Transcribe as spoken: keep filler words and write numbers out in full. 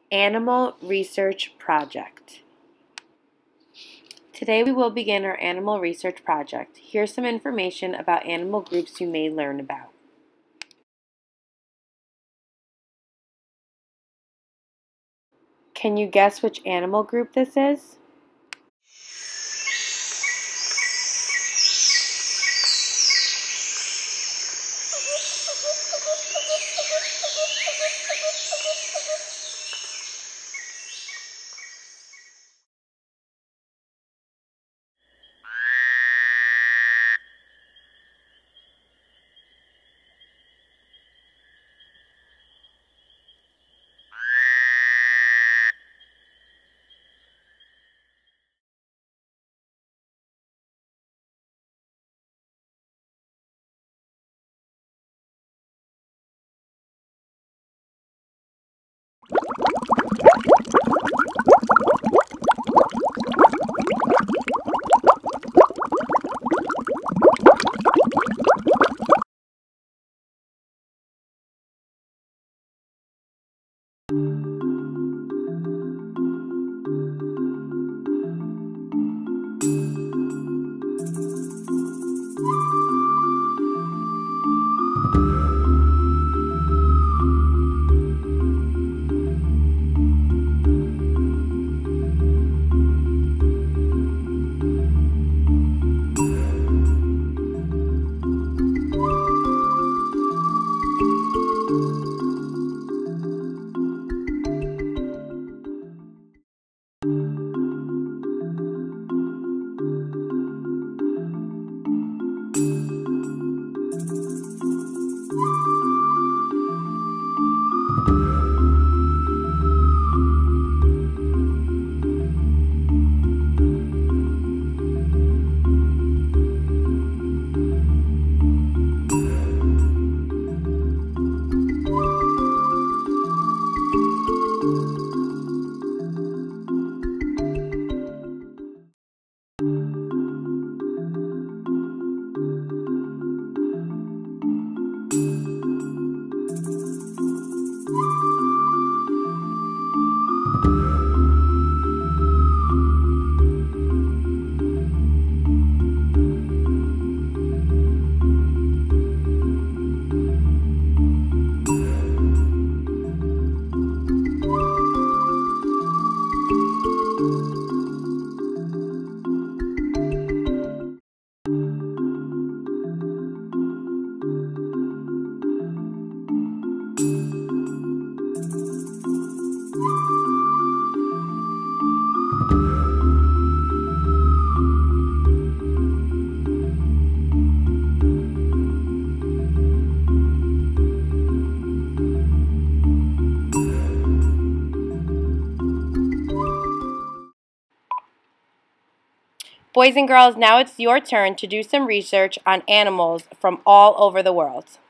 Animal Research Project. Today we will begin our animal research project. Here's some information about animal groups you may learn about. Can you guess which animal group this is? Boys and girls, now it's your turn to do some research on animals from all over the world.